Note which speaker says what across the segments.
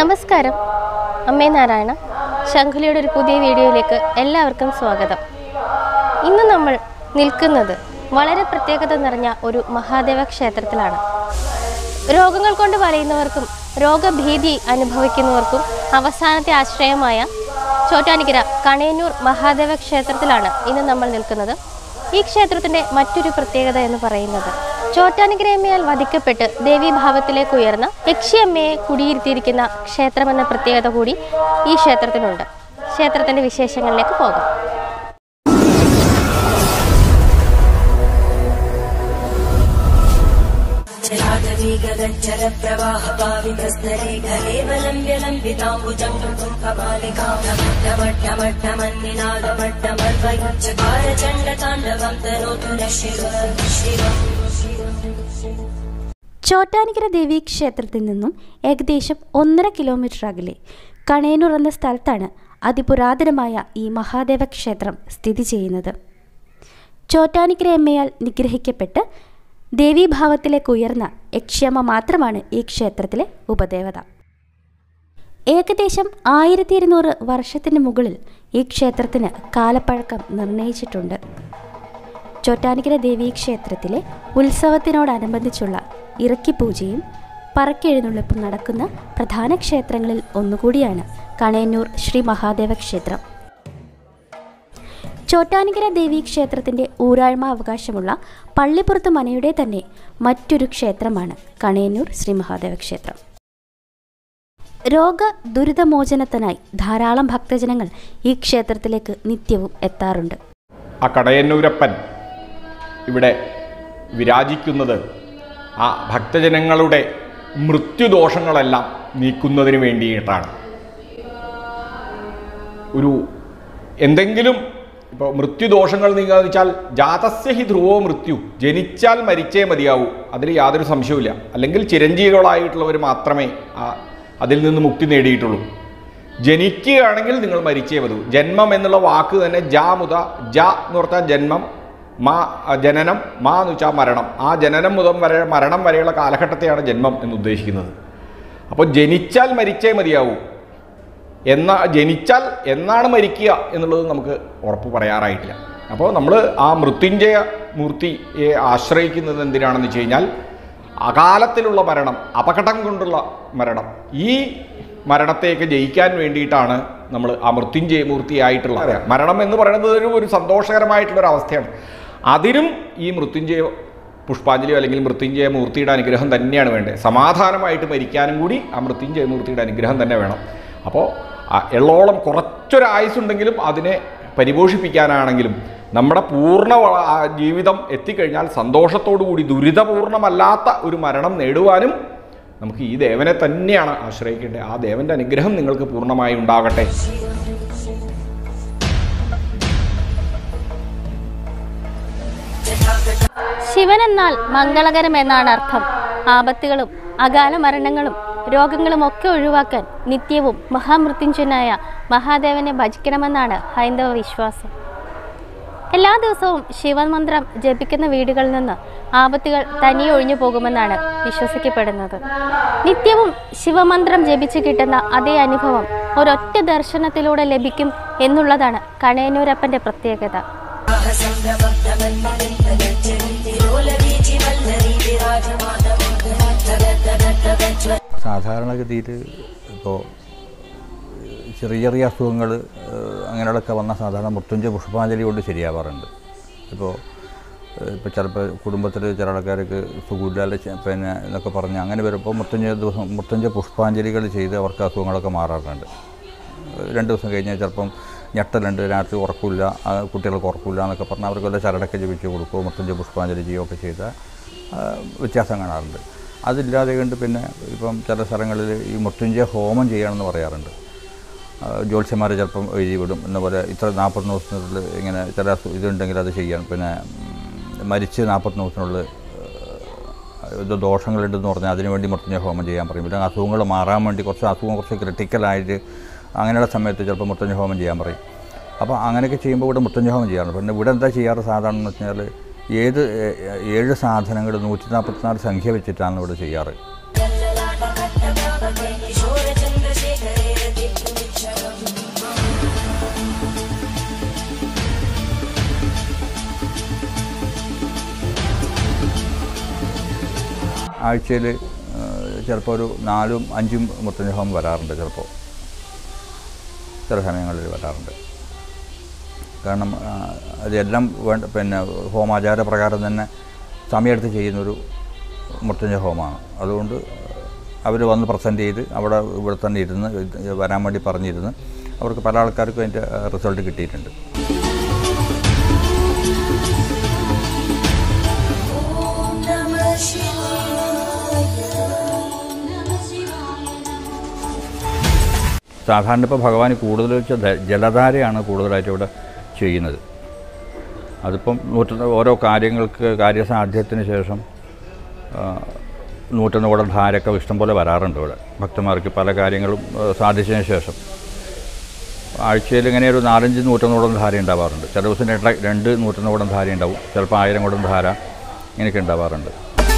Speaker 1: നമസ്കാരം, അമ്മേ നാരായണ. ശംഖുലിയുടെ ഒരു പുതിയ വീഡിയോയിലേക്ക് എല്ലാവർക്കും സ്വാഗതം. ഇന്ന് നമ്മൾ നിൽക്കുന്നത് വളരെ പ്രത്യേകത നിറഞ്ഞ ഒരു മഹാദേവ ക്ഷേത്രത്തിലാണ്. രോഗങ്ങൾ കൊണ്ട് വലയുന്നവർക്കും രോഗഭീതി അനുഭവിക്കുന്നവർക്കും അവസാനത്തെ ആശ്രയമായ ചോറ്റാനിക്കര കണയന്നൂർ മഹാദേവ ക്ഷേത്രത്തിലാണ് ഇന്ന് നമ്മൾ നിൽക്കുന്നത്. ഈ ക്ഷേത്രത്തിൻ്റെ മറ്റൊരു പ്രത്യേകത എന്ന് പറയുന്നത് ചോറ്റാനിക്കരയമ്മയാൽ വധിക്കപ്പെട്ട് ദേവീഭാവത്തിലേക്ക് ഉയർന്ന യക്ഷിയമ്മയെ കുടിയിരുത്തിയിരിക്കുന്ന ക്ഷേത്രമെന്ന പ്രത്യേകത കൂടി ഈ ക്ഷേത്രത്തിനുണ്ട്. ക്ഷേത്രത്തിൻ്റെ വിശേഷങ്ങളിലേക്ക് പോകാം.
Speaker 2: ചോറ്റാനിക്കര ദേവീ ക്ഷേത്രത്തിൽ നിന്നും ഏകദേശം 1.5 കിലോമീറ്റർ അകലെ കണയന്നൂർ എന്ന സ്ഥലത്താണ് അതിപുരാതനമായ ഈ മഹാദേവ ക്ഷേത്രം സ്ഥിതി ചെയ്യുന്നത്. ചോറ്റാനിക്കരയമ്മയാൽ നിഗ്രഹിക്കപ്പെട്ട് ദേവീഭാവത്തിലേക്ക് ഉയർന്ന യക്ഷിയമ്മ മാത്രമാണ് ഈ ക്ഷേത്രത്തിലെ ഉപദേവത. ഏകദേശം 1200 വർഷത്തിന് മുകളിൽ ഈ ക്ഷേത്രത്തിന് കാലപ്പഴക്കം നിർണയിച്ചിട്ടുണ്ട്. ചോറ്റാനിക്കര ദേവീ ക്ഷേത്രത്തിലെ ഉത്സവത്തിനോടനുബന്ധിച്ചുള്ള ഇറക്കിപ്പൂജയും പറക്കെഴുന്നള്ളിപ്പും നടക്കുന്ന പ്രധാന ക്ഷേത്രങ്ങളിൽ ഒന്നുകൂടിയാണ് കണയന്നൂർ ശ്രീ മഹാദേവ ക്ഷേത്രം. ചോറ്റാനിക്കര ദേവീ ക്ഷേത്രത്തിൻ്റെ ഊരാഴ്മ അവകാശമുള്ള പള്ളിപ്പുറത്ത് മനയുടെ തന്നെ മറ്റൊരു ക്ഷേത്രമാണ് കണയന്നൂർ ശ്രീ മഹാദേവ ക്ഷേത്രം. രോഗ ദുരിതമോചനത്തിനായി ധാരാളം ഭക്തജനങ്ങൾ ഈ ക്ഷേത്രത്തിലേക്ക് നിത്യവും എത്താറുണ്ട്.
Speaker 3: ആ കണയന്നൂരപ്പൻ ഇവിടെ വിരാജിക്കുന്നത് ആ ഭക്തജനങ്ങളുടെ മൃത്യുദോഷങ്ങളെല്ലാം നീക്കുന്നതിന് വേണ്ടിയിട്ടാണ്. എന്തെങ്കിലും ഇപ്പോൾ മൃത്യുദോഷങ്ങൾ നീങ്ങാന്ന് വെച്ചാൽ ജാതസ്യ ഹി ധ്രുവോ മൃത്യു, ജനിച്ചാൽ മരിച്ചേ മതിയാവൂ, അതിൽ യാതൊരു സംശയവുമില്ല. അല്ലെങ്കിൽ ചിരഞ്ജീവികളായിട്ടുള്ളവർ മാത്രമേ അതിൽ നിന്ന് മുക്തി നേടിയിട്ടുള്ളൂ. ജനിക്കുകയാണെങ്കിൽ നിങ്ങൾ മരിച്ചേ മതി. ജന്മം എന്നുള്ള വാക്ക് തന്നെ ജാ മുത, ജ എന്ന് പറഞ്ഞാൽ ജന്മം, മാ ജനനം, മാ എന്ന് വെച്ചാൽ മരണം. ആ ജനനം മുതൽ മരണം വരെയുള്ള കാലഘട്ടത്തെയാണ് ജന്മം എന്ന് ഉദ്ദേശിക്കുന്നത്. അപ്പോൾ ജനിച്ചാൽ മരിച്ചേ മതിയാവൂ, ജനിച്ചാൽ എന്നാണ് മരിക്കുക എന്നുള്ളത് നമുക്ക് ഉറപ്പ് പറയാറായിട്ടില്ല. അപ്പോൾ നമ്മൾ ആ മൃത്യുഞ്ജയ മൂർത്തിയെ ആശ്രയിക്കുന്നത് എന്തിനാണെന്ന് വെച്ച് കഴിഞ്ഞാൽ അകാലത്തിലുള്ള മരണം, അപകടം കൊണ്ടുള്ള മരണം, ഈ മരണത്തെയൊക്കെ ജയിക്കാൻ വേണ്ടിയിട്ടാണ് നമ്മൾ ആ മൃത്യുഞ്ജയ മൂർത്തിയായിട്ടുള്ള മരണം എന്ന് പറയുന്നത് ഒരു സന്തോഷകരമായിട്ടുള്ളൊരു അവസ്ഥയാണ്. അതിനും ഈ മൃത്യുഞ്ജയ പുഷ്പാഞ്ജലിയോ അല്ലെങ്കിൽ മൃത്യുഞ്ജയ മൂർത്തിയുടെ അനുഗ്രഹം തന്നെയാണ് വേണ്ടത്. സമാധാനമായിട്ട് മരിക്കാനും കൂടി ആ മൃത്യുഞ്ജയ മൂർത്തിയുടെ അനുഗ്രഹം തന്നെ വേണം. അപ്പോൾ എള്ളോളം കുറച്ചൊരായുസുണ്ടെങ്കിലും അതിനെ പരിപോഷിപ്പിക്കാനാണെങ്കിലും നമ്മുടെ പൂർണ്ണ ജീവിതം എത്തിക്കഴിഞ്ഞാൽ സന്തോഷത്തോടുകൂടി ദുരിതപൂർണമല്ലാത്ത ഒരു മരണം നേടുവാനും നമുക്ക് ഈ ദേവനെ തന്നെയാണ് ആശ്രയിക്കേണ്ടത്. ആ ദേവൻ്റെ അനുഗ്രഹം നിങ്ങൾക്ക് പൂർണ്ണമായി ഉണ്ടാകട്ടെ.
Speaker 1: ശിവൻ എന്നാൽ മംഗളകരം എന്നാണ് അർത്ഥം. ആപത്തുകളും അകാല മരണങ്ങളും രോഗങ്ങളും ഒക്കെ ഒഴിവാക്കാൻ നിത്യവും മഹാമൃത്യുഞ്ജയനായ മഹാദേവനെ ഭജിക്കണമെന്നാണ് ഹൈന്ദവ വിശ്വാസം. എല്ലാ ദിവസവും ശിവമന്ത്രം ജപിക്കുന്ന വീടുകളിൽ നിന്ന് ആപത്തുകൾ തനിയെ ഒഴിഞ്ഞു പോകുമെന്നാണ് വിശ്വസിക്കപ്പെടുന്നത്. നിത്യവും ശിവമന്ത്രം ജപിച്ച് കിട്ടുന്ന അതേ അനുഭവം ഒരൊറ്റ ദർശനത്തിലൂടെ ലഭിക്കും എന്നുള്ളതാണ് കണയന്നൂരപ്പൻ്റെ പ്രത്യേകത.
Speaker 4: സാധാരണഗതിയിൽ ഇപ്പോൾ ചെറിയ ചെറിയ അസുഖങ്ങൾ അങ്ങനെയുള്ളതൊക്കെ വന്നാൽ സാധാരണ മൃത്യുഞ്ജയ പുഷ്പാഞ്ജലി കൊണ്ട് ശരിയാവാറുണ്ട്. ഇപ്പോൾ ചിലപ്പോൾ കുടുംബത്തിൽ ചില ആൾക്കാർക്ക് സുഖമില്ലാതെ പിന്നെ എന്നൊക്കെ പറഞ്ഞ് അങ്ങനെ വരുമ്പോൾ മൃത്യുഞ്ജയ പുഷ്പാഞ്ജലികൾ ചെയ്ത് അവർക്ക് അസുഖങ്ങളൊക്കെ മാറാറുണ്ട്. 2 ദിവസം കഴിഞ്ഞാൽ ചിലപ്പം ഞെട്ടലുണ്ട്, രാത്രി ഉറക്കില്ല, കുട്ടികൾക്ക് ഉറക്കില്ല എന്നൊക്കെ പറഞ്ഞാൽ അവർക്ക് വല്ല ചരടൊക്കെ ജപിച്ച് കൊടുക്കുകയോ മൃത്യുഞ്ജയ പുഷ്പാഞ്ജലി ചെയ്യുകയൊക്കെ ചെയ്താൽ വ്യത്യാസം കാണാറുണ്ട്. അതില്ലാതെ കണ്ട് പിന്നെ ഇപ്പം ചില സ്ഥലങ്ങളിൽ ഈ മൃത്യുഞ്ജയ ഹോമം ചെയ്യണമെന്ന് പറയാറുണ്ട്. ജ്യോത്സ്യന്മാർ ചിലപ്പം എഴുതി വിടും, എന്നപോലെ ഇത്ര 40 ദിവസത്തിനുള്ളിൽ ഇങ്ങനെ ചില ഇതുണ്ടെങ്കിൽ അത് ചെയ്യാൻ, പിന്നെ മരിച്ച് 40 ദിവസത്തിനുള്ളിൽ ഇത് ദോഷങ്ങളുണ്ടെന്ന് പറഞ്ഞാൽ അതിനുവേണ്ടി മൃത്യുഞ്ജയ ഹോമം ചെയ്യാൻ പറയും. പിന്നെ അസുഖങ്ങൾ മാറാൻ വേണ്ടി അസുഖം കുറച്ച് ക്രിട്ടിക്കലായിട്ട് അങ്ങനെയുള്ള സമയത്ത് ചിലപ്പോൾ മൃത്യുഞ്ജയ ഹോമം ചെയ്യാൻ പറയും. അപ്പോൾ അങ്ങനെയൊക്കെ ചെയ്യുമ്പോൾ ഇവിടെ മൃത്യുഞ്ജയ ഹോമം ചെയ്യാറുണ്ട്. പിന്നെ ഇവിടെ എന്താ ചെയ്യാറ് സാധാരണ എന്ന് വെച്ചാൽ 7 സാധനങ്ങൾ 144 സംഖ്യ വെച്ചിട്ടാണ് ഇവിടെ ചെയ്യാറ്. ആഴ്ചയിൽ ചിലപ്പോൾ ഒരു 4-5 മുത്തഞ്ച ഹോമം വരാറുണ്ട്. ചിലപ്പോൾ ചില സമയങ്ങളിൽ വരാറുണ്ട്. കാരണം അതെല്ലാം പിന്നെ ഹോമാചാര പ്രകാരം തന്നെ സമയമെടുത്ത് ചെയ്യുന്നൊരു മൃത്യുഞ്ജയ ഹോമമാണ്. അതുകൊണ്ട് അവർ വന്ന് പ്രസൻറ്റ് ചെയ്ത് ഇവിടെ തന്നെ ഇരുന്ന് വരാൻ വേണ്ടി പറഞ്ഞിരുന്ന് അവർക്ക് പല ആൾക്കാർക്കും അതിൻ്റെ റിസൾട്ട് കിട്ടിയിട്ടുണ്ട്. സാധാരണ ഇപ്പോൾ ഭഗവാൻ കൂടുതൽ വെച്ചാൽ ജലധാരയാണ് കൂടുതലായിട്ട് ഇവിടെ ചെയ്യുന്നത്. അതിപ്പം ഓരോ കാര്യസാധ്യത്തിന് ശേഷം 101 കുടം ധാരയൊക്കെ ഇഷ്ടംപോലെ വരാറുണ്ട് ഇവിടെ ഭക്തന്മാർക്ക്. പല കാര്യങ്ങളും സാധിച്ചതിന് ശേഷം ആഴ്ചയിൽ ഇങ്ങനെ ഒരു 4-5 101 കുടം ധാര ഉണ്ടാവാറുണ്ട്. ചില ദിവസം 2 101 കുടം ധാര ഉണ്ടാവും, ചിലപ്പോൾ 1000 കുടം ധാര ഇങ്ങനെയൊക്കെ ഉണ്ടാവാറുണ്ട്.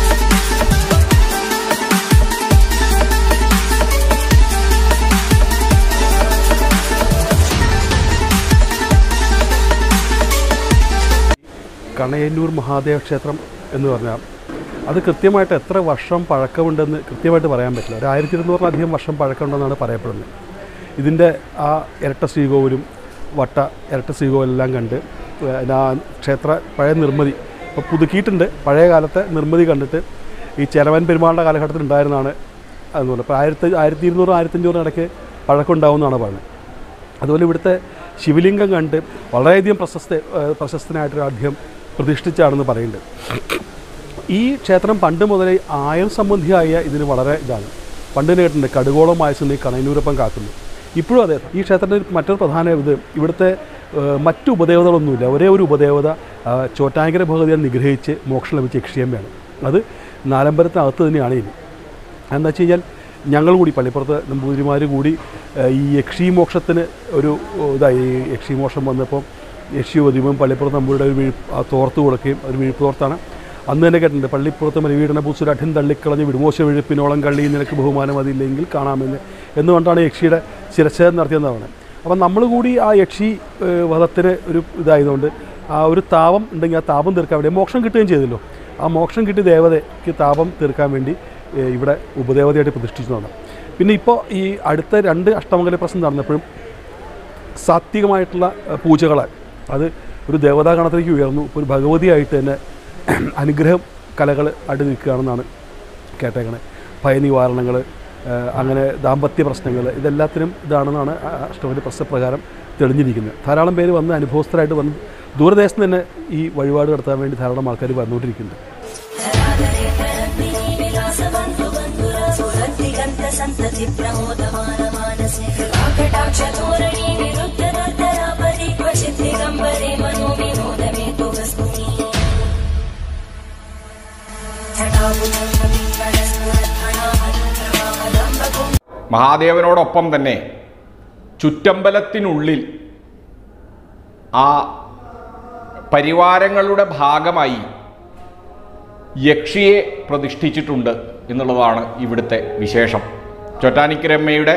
Speaker 5: കണയന്നൂർ മഹാദേവ ക്ഷേത്രം എന്ന് പറഞ്ഞാൽ അത് കൃത്യമായിട്ട് എത്ര വർഷം പഴക്കമുണ്ടെന്ന് കൃത്യമായിട്ട് പറയാൻ പറ്റില്ല. ഒരു 1200-ലധികം വർഷം പഴക്കമുണ്ടെന്നാണ് പറയപ്പെടുന്നത്. ഇതിൻ്റെ ആ ഇരട്ട ശ്രീകോവിലും ഇരട്ട ശ്രീകോവിലെല്ലാം കണ്ട് ആ ക്ഷേത്ര പഴയ നിർമ്മിതി ഇപ്പോൾ പുതുക്കിയിട്ടുണ്ട്. പഴയ കാലത്തെ നിർമ്മിതി കണ്ടിട്ട് ഈ ചെലവൻ പെരുമാളുടെ കാലഘട്ടത്തിൽ ഉണ്ടായിരുന്നതാണ് അതുപോലെ. ഇപ്പോൾ 1200-1500 ഇടയ്ക്ക് പഴക്കം ഉണ്ടാവുമെന്നാണ് പറയുന്നത്. അതുപോലെ ഇവിടുത്തെ ശിവലിംഗം കണ്ട് വളരെയധികം പ്രശസ്തനായിട്ടൊരു അദ്ദേഹം പ്രതിഷ്ഠിച്ചാണെന്ന് പറയുന്നുണ്ട്. ഈ ക്ഷേത്രം പണ്ട് മുതലേ ആയം സംബന്ധിയായ ഇതിന് വളരെ ഇതാണ്. പണ്ട് കേട്ടിട്ടുണ്ട് കടുകോളം ആയസുണ്ട് ഈ കണയന്നൂരപ്പം കാക്കുന്നു. ഇപ്പോഴും അതെ. ഈ ക്ഷേത്രത്തിൽ മറ്റൊരു പ്രധാന ഇവിടുത്തെ മറ്റു ഉപദേവതകളൊന്നുമില്ല. ഒരേ ഒരു ഉപദേവത ചോറ്റാനിക്കര ഭഗവതിയെ നിഗ്രഹിച്ച് മോക്ഷം ലഭിച്ച യക്ഷിയമ്മയാണ്. അത് നാലമ്പലത്തിനകത്ത് തന്നെയാണ് ഇനി. എന്താ വെച്ച് കഴിഞ്ഞാൽ ഞങ്ങൾ കൂടി പള്ളിപ്പുറത്ത് നമ്പൂതിരിമാർ കൂടി ഈ യക്ഷീമോക്ഷത്തിന് ഒരു ഇതായി. യക്ഷീമോക്ഷം വന്നപ്പോൾ യക്ഷി ഒതിവും പള്ളിപ്പുറത്ത് നമ്പൂരിയുടെ ഒരു തോർത്ത് കൊടുക്കുകയും ഒരു വീഴ്പ്പ് തോർത്താണ്. അന്ന് തന്നെ കേട്ടിട്ടുണ്ട് പള്ളിപ്പുറത്ത് മരുവീടന പൂച്ചൊരു അഠ്യം തള്ളിക്കളഞ്ഞ് വിടുമോശ വിഴുപ്പിനോളം കള്ളി നിനക്ക് ബഹുമാനം അതില്ലെങ്കിൽ കാണാമെന്ന് എന്നുകൊണ്ടാണ് യക്ഷിയുടെ ശിരച്ഛേദം നടത്തിയെന്നാണ്. അപ്പം നമ്മൾ കൂടി ആ യക്ഷി വധത്തിന് ഒരു ഇതായതുകൊണ്ട് ആ ഒരു താപം ഉണ്ടെങ്കിൽ ആ താപം തീർക്കാൻ വേണ്ടി മോക്ഷം കിട്ടുകയും ചെയ്തല്ലോ. ആ മോക്ഷം കിട്ടിയ ദേവതയ്ക്ക് താപം തീർക്കാൻ വേണ്ടി ഇവിടെ ഉപദേവതയായിട്ട് പ്രതിഷ്ഠിച്ചതാണ്. പിന്നെ ഇപ്പോൾ ഈ അടുത്ത 2 അഷ്ടമംഗല പ്രശ്നം നടന്നപ്പോഴും സാത്വികമായിട്ടുള്ള പൂജകളാൽ അത് ഒരു ദേവതാഗണത്തിലേക്ക് ഉയർന്നു. ഇപ്പോൾ ഒരു ഭഗവതിയായിട്ട് തന്നെ അനുഗ്രഹം കലകൾ ആയിട്ട് നിൽക്കുകയാണെന്നാണ് കേട്ടേക്കണേ. ഭയനിവാരണങ്ങൾ, അങ്ങനെ ദാമ്പത്യ പ്രശ്നങ്ങൾ, ഇതെല്ലാത്തിനും ഇതാണെന്നാണ് അഷ്ടമംഗല പ്രശ്നപ്രകാരം തെളിഞ്ഞിരിക്കുന്നത്. ധാരാളം പേര് വന്ന് അനുഭവസ്ഥരായിട്ട് വന്ന് ദൂരദേശത്ത് തന്നെ ഈ വഴിപാട് നടത്താൻ വേണ്ടി ധാരാളം ആൾക്കാർ വന്നുകൊണ്ടിരിക്കുന്നുണ്ട്.
Speaker 3: മഹാദേവനോടൊപ്പം തന്നെ ചുറ്റമ്പലത്തിനുള്ളിൽ ആ പരിവാരങ്ങളുടെ ഭാഗമായി യക്ഷിയെ പ്രതിഷ്ഠിച്ചിട്ടുണ്ട് എന്നുള്ളതാണ് ഇവിടുത്തെ വിശേഷം. ചോറ്റാനിക്കരമ്മയുടെ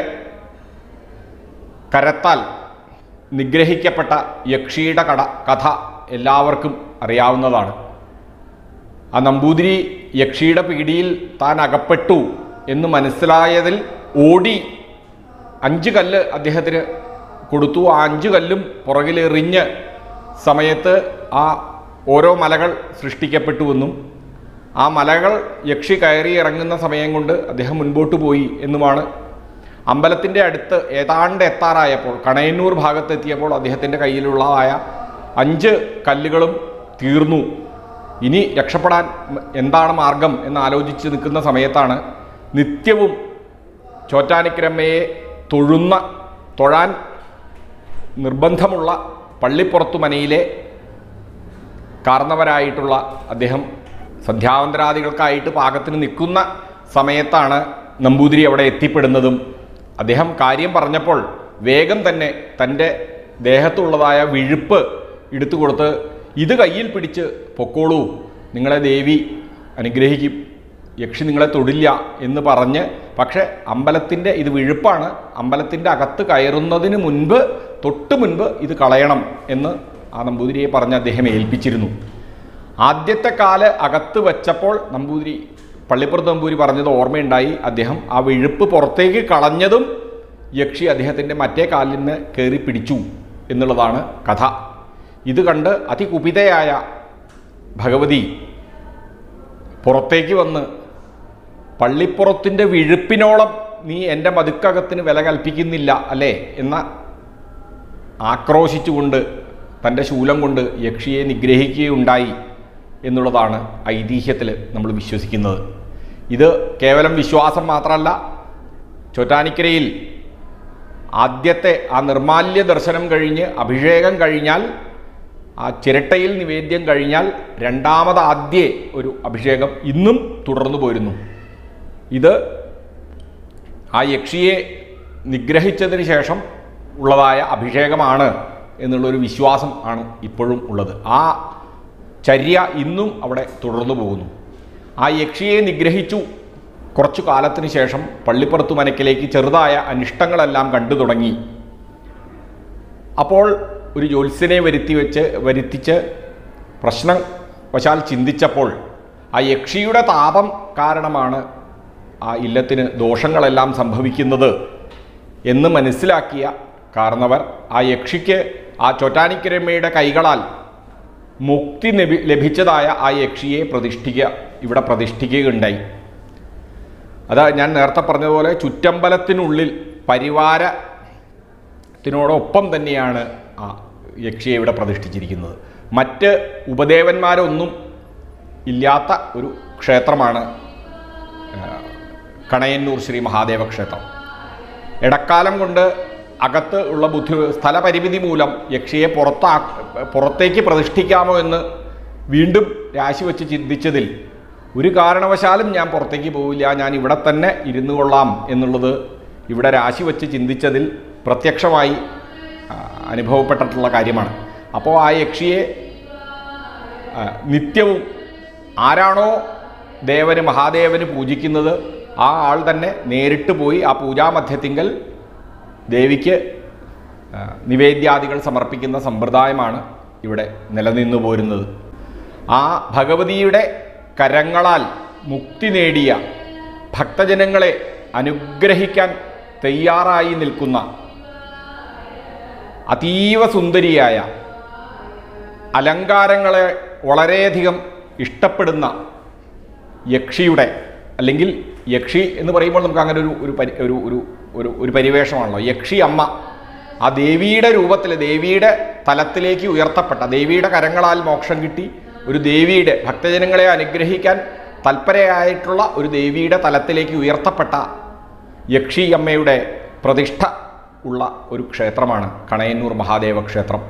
Speaker 3: കരത്താൽ നിഗ്രഹിക്കപ്പെട്ട യക്ഷിയുടെ കഥ എല്ലാവർക്കും അറിയാവുന്നതാണ്. ആ നമ്പൂതിരി യക്ഷിയുടെ പിടിയിൽ താൻ അകപ്പെട്ടു എന്ന് മനസ്സിലായതിൽ ഓടി 5 കല്ല് അദ്ദേഹത്തിന് കൊടുത്തു. ആ 5 കല്ലും പുറകിലെറിഞ്ഞ് സമയത്ത് ആ ഓരോ മലകൾ സൃഷ്ടിക്കപ്പെട്ടുവെന്നും ആ മലകൾ യക്ഷി കയറി ഇറങ്ങുന്ന സമയം കൊണ്ട് അദ്ദേഹം മുൻപോട്ട് പോയി എന്നുമാണ്. അമ്പലത്തിൻ്റെ അടുത്ത് ഏതാണ്ട് എത്താറായപ്പോൾ കണയന്നൂർ ഭാഗത്തെത്തിയപ്പോൾ അദ്ദേഹത്തിൻ്റെ കയ്യിലുള്ളതായ 5 കല്ലുകളും തീർന്നു. ഇനി രക്ഷപ്പെടാൻ എന്താണ് മാർഗം എന്നാലോചിച്ച് നിൽക്കുന്ന സമയത്താണ് നിത്യവും ചോറ്റാനിക്കരമ്മയെ തൊഴാൻ നിർബന്ധമുള്ള പള്ളിപ്പുറത്തു മനയിലെ കാരണവരായിട്ടുള്ള അദ്ദേഹം സന്ധ്യാവന്തരാദികൾക്കായിട്ട് പാകത്തിന് നിൽക്കുന്ന സമയത്താണ് നമ്പൂതിരി അവിടെ എത്തിപ്പെടുന്നതും. അദ്ദേഹം കാര്യം പറഞ്ഞപ്പോൾ വേഗം തന്നെ തൻ്റെ ദേഹത്തുള്ളതായ വിഴുപ്പ് എടുത്തു കൊടുത്ത് ഇത് കയ്യിൽ പിടിച്ച് പൊക്കോളൂ, നിങ്ങളെ ദേവി അനുഗ്രഹിക്കും, യക്ഷി നിങ്ങളെ തൊടില്ല എന്ന് പറഞ്ഞ്, പക്ഷേ അമ്പലത്തിൻ്റെ ഇത് വിഴുപ്പാണ്, അമ്പലത്തിൻ്റെ അകത്ത് കയറുന്നതിന് മുൻപ് തൊട്ട് മുൻപ് ഇത് കളയണം എന്ന് ആ നമ്പൂതിരിയെ പറഞ്ഞ് അദ്ദേഹം ഏൽപ്പിച്ചിരുന്നു. ആദ്യത്തെ കാല് അകത്ത് വെച്ചപ്പോൾ നമ്പൂതിരി പള്ളിപ്പുറത്ത് നമ്പൂരി പറഞ്ഞത് ഓർമ്മയുണ്ടായി. അദ്ദേഹം ആ വിഴുപ്പ് പുറത്തേക്ക് കളഞ്ഞതും യക്ഷി അദ്ദേഹത്തിൻ്റെ മറ്റേ കാലിൽ നിന്ന് കയറി പിടിച്ചു എന്നുള്ളതാണ് കഥ. ഇത് കണ്ട് അതികുപിതയായ ഭഗവതി പുറത്തേക്ക് വന്ന് പള്ളിപ്പുറത്തിൻ്റെ വിഴുപ്പിനോളം നീ എൻ്റെ മതിക്കകത്തിന് വില കൽപ്പിക്കുന്നില്ല അല്ലേ എന്ന ആക്രോശിച്ചുകൊണ്ട് തൻ്റെ ശൂലം കൊണ്ട് യക്ഷിയെ നിഗ്രഹിക്കുകയുണ്ടായി എന്നുള്ളതാണ് ഐതിഹ്യത്തിൽ നമ്മൾ വിശ്വസിക്കുന്നത്. ഇത് കേവലം വിശ്വാസം മാത്രമല്ല. ചോറ്റാനിക്കരയിൽ ആദ്യത്തെ ആ നിർമാല്യ ദർശനം കഴിഞ്ഞ് അഭിഷേകം കഴിഞ്ഞാൽ, ആ ചിരട്ടയിൽ നിവേദ്യം കഴിഞ്ഞാൽ രണ്ടാമത് ആദ്യ ഒരു അഭിഷേകം ഇന്നും തുടർന്നു പോരുന്നു. ഇത് ആ യക്ഷിയെ നിഗ്രഹിച്ചതിന് ശേഷം ഉള്ളതായ അഭിഷേകമാണ് എന്നുള്ളൊരു വിശ്വാസം ആണ് ഇപ്പോഴും ഉള്ളത്. ആ ചര്യ ഇന്നും അവിടെ തുടർന്നു പോകുന്നു. ആ യക്ഷിയെ നിഗ്രഹിച്ചു കുറച്ചു കാലത്തിന് ശേഷം പള്ളിപ്പുറത്തു മനക്കിലേക്ക് ചെറുതായ അനിഷ്ടങ്ങളെല്ലാം കണ്ടു തുടങ്ങി. അപ്പോൾ ഒരു ജ്യോത്സ്യനെ വരുത്തിച്ച് പ്രശ്നം വശാൽ ചിന്തിച്ചപ്പോൾ ആ യക്ഷിയുടെ താപം കാരണമാണ് ആ ഇല്ലത്തിന് ദോഷങ്ങളെല്ലാം സംഭവിക്കുന്നത് എന്ന് മനസ്സിലാക്കിയ കാരണവർ ആ യക്ഷിക്ക് ആ ചോറ്റാനിക്കരമ്മയുടെ കൈകളാൽ മുക്തി ലഭിച്ചതായ ആ യക്ഷിയെ ഇവിടെ പ്രതിഷ്ഠിക്കുകയുണ്ടായി. അത് ഞാൻ നേരത്തെ പറഞ്ഞതുപോലെ ചുറ്റമ്പലത്തിനുള്ളിൽ പരിവാരത്തിനോടൊപ്പം തന്നെയാണ് ആ യക്ഷിയെ ഇവിടെ പ്രതിഷ്ഠിച്ചിരിക്കുന്നത്. മറ്റ് ഉപദേവന്മാരൊന്നും ഇല്ലാത്ത ഒരു ക്ഷേത്രമാണ് കണയന്നൂർ ശ്രീ മഹാദേവ ക്ഷേത്രം. ഇടക്കാലം കൊണ്ട് അകത്ത് ഉള്ള സ്ഥലപരിമിതി മൂലം യക്ഷിയെ പുറത്തേക്ക് പ്രതിഷ്ഠിക്കാമോ എന്ന് വീണ്ടും രാശി വെച്ച് ചിന്തിച്ചതിൽ ഒരു കാരണവശാലും ഞാൻ പുറത്തേക്ക് പോവില്ല, ഞാൻ ഇവിടെ തന്നെ ഇരുന്നു കൊള്ളാം എന്നുള്ളത് ഇവിടെ രാശി വെച്ച് ചിന്തിച്ചതിൽ പ്രത്യക്ഷമായി അനുഭവപ്പെട്ടിട്ടുള്ള കാര്യമാണ്. അപ്പോൾ ആ യക്ഷിയെ നിത്യവും ആരാണോ ദേവന് മഹാദേവന് പൂജിക്കുന്നത് ആ ആൾ തന്നെ നേരിട്ട് പോയി ആ പൂജാമധ്യത്തിങ്കൽ ദേവിക്ക് നിവേദ്യാദികൾ സമർപ്പിക്കുന്ന സമ്പ്രദായമാണ് ഇവിടെ നിലനിന്നു പോരുന്നത്. ആ ഭഗവതിയുടെ കരങ്ങളാൽ മുക്തി നേടിയ ഭക്തജനങ്ങളെ അനുഗ്രഹിക്കാൻ തയ്യാറായി നിൽക്കുന്ന അതീവ സുന്ദരിയായ അലങ്കാരങ്ങളെ വളരെയധികം ഇഷ്ടപ്പെടുന്ന യക്ഷിയുടെ, അല്ലെങ്കിൽ യക്ഷി എന്ന് പറയുമ്പോൾ നമുക്ക് അങ്ങനെ ഒരു പരിവേഷമാണല്ലോ, യക്ഷി അമ്മ, ആ ദേവിയുടെ രൂപത്തിൽ ദേവിയുടെ തലത്തിലേക്ക് ഉയർത്തപ്പെട്ട, ദേവിയുടെ കരങ്ങളാൽ മോക്ഷം കിട്ടി ഒരു ദേവിയുടെ ഭക്തജനങ്ങളെ അനുഗ്രഹിക്കാൻ തൽപരയായിട്ടുള്ള ഒരു ദേവിയുടെ തലത്തിലേക്ക് ഉയർത്തപ്പെട്ട യക്ഷി അമ്മയുടെ പ്രതിഷ്ഠ ഉള്ള ഒരു ക്ഷേത്രമാണ് കണയന്നൂർ മഹാദേവ ക്ഷേത്രം.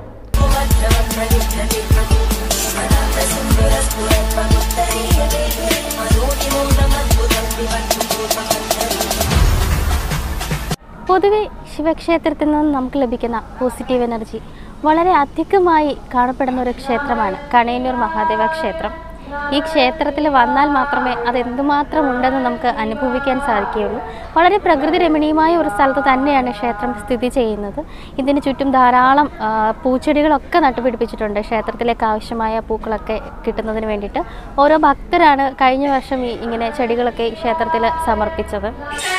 Speaker 1: പൊതുവെ ശിവക്ഷേത്രത്തിൽ നിന്ന് നമുക്ക് ലഭിക്കുന്ന പോസിറ്റീവ് എനർജി വളരെ അധികമായി കാണപ്പെടുന്ന ഒരു ക്ഷേത്രമാണ് കണയന്നൂർ മഹാദേവ ക്ഷേത്രം. ഈ ക്ഷേത്രത്തിൽ വന്നാൽ മാത്രമേ അത് എന്തുമാത്രം ഉണ്ടെന്ന് നമുക്ക് അനുഭവിക്കാൻ സാധിക്കുകയുള്ളൂ. വളരെ പ്രകൃതി രമണീയമായ ഒരു സ്ഥലത്ത് തന്നെയാണ് ക്ഷേത്രം സ്ഥിതി ചെയ്യുന്നത്. ഇതിന് ചുറ്റും ധാരാളം പൂച്ചെടികളൊക്കെ നട്ടുപിടിപ്പിച്ചിട്ടുണ്ട്. ക്ഷേത്രത്തിലേക്ക് ആവശ്യമായ പൂക്കളൊക്കെ കിട്ടുന്നതിന് വേണ്ടിയിട്ട് ഓരോ ഭക്തരാണ് കഴിഞ്ഞ വർഷം ഇങ്ങനെ ചെടികളൊക്കെ ക്ഷേത്രത്തിൽ സമർപ്പിച്ചത്.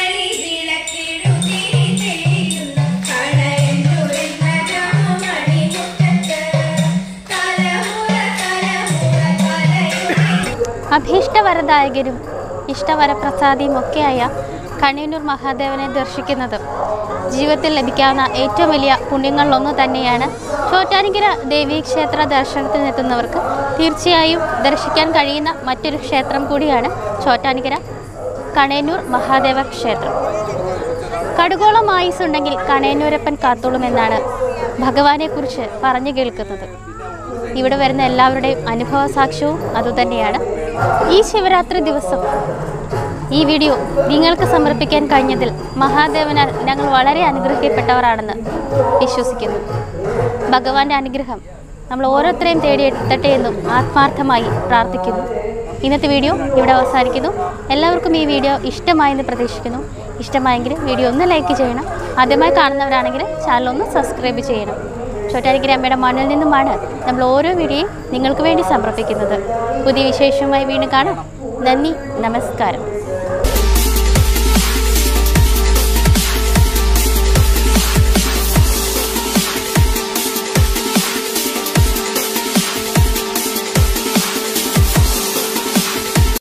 Speaker 1: അഭീഷ്ടവരദായകരും ഇഷ്ടവരപ്രസാദിയും ഒക്കെയായ കണയന്നൂർ മഹാദേവനെ ദർശിക്കുന്നത് ജീവിതത്തിൽ ലഭിക്കാവുന്ന ഏറ്റവും വലിയ പുണ്യങ്ങളിലൊന്ന് തന്നെയാണ്. ചോറ്റാനിക്കര ദേവീക്ഷേത്ര ദർശനത്തിനെത്തുന്നവർക്ക് തീർച്ചയായും ദർശിക്കാൻ കഴിയുന്ന മറ്റൊരു ക്ഷേത്രം കൂടിയാണ് ചോറ്റാനിക്കര കണയന്നൂർ മഹാദേവ ക്ഷേത്രം. കടുകോളം ആയുസ്സുണ്ടെങ്കിൽ കണയന്നൂരപ്പൻ കാത്തോളുമെന്നാണ് ഭഗവാനെക്കുറിച്ച് പറഞ്ഞു കേൾക്കുന്നത്. ഇവിടെ വരുന്ന എല്ലാവരുടെയും അനുഭവ സാക്ഷ്യവും അതുതന്നെയാണ്. ഈ ശിവരാത്രി ദിവസം ഈ വീഡിയോ നിങ്ങൾക്ക് സമർപ്പിക്കാൻ കഴിഞ്ഞതിൽ മഹാദേവനാൽ ഞങ്ങൾ വളരെ അനുഗ്രഹിക്കപ്പെട്ടവരാണെന്ന് വിശ്വസിക്കുന്നു. ഭഗവാന്റെ അനുഗ്രഹം നമ്മൾ ഓരോരുത്തരെയും തേടിയെത്തട്ടെ എന്നും ആത്മാർത്ഥമായി പ്രാർത്ഥിക്കുന്നു. ഇന്നത്തെ വീഡിയോ ഇവിടെ അവസാനിക്കുന്നു. എല്ലാവർക്കും ഈ വീഡിയോ ഇഷ്ടമായെന്ന് പ്രതീക്ഷിക്കുന്നു. ഇഷ്ടമായെങ്കിൽ വീഡിയോ ഒന്ന് ലൈക്ക് ചെയ്യണം. ആദ്യമായി കാണുന്നവരാണെങ്കിൽ ചാനൽ ഒന്ന് സബ്സ്ക്രൈബ് ചെയ്യണം. ചോറ്റാനിക്കര അമ്മയുടെ മണ്ണിൽ നിന്നുമാണ് നമ്മൾ ഓരോ വീഡിയോയും നിങ്ങൾക്ക് വേണ്ടി സമർപ്പിക്കുന്നത്. പുതിയ വിശേഷവുമായി വീണ്ടും കാണാം. നന്ദി, നമസ്കാരം.